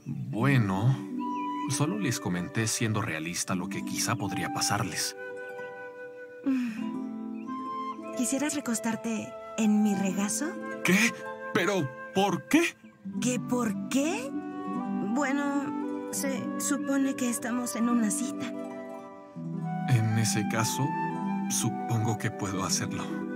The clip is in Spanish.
Bueno, solo les comenté siendo realista lo que quizá podría pasarles. ¿Quisieras recostarte en mi regazo? ¿Qué? ¿Pero por qué? ¿Qué por qué? Bueno, se supone que estamos en una cita. En ese caso, supongo que puedo hacerlo.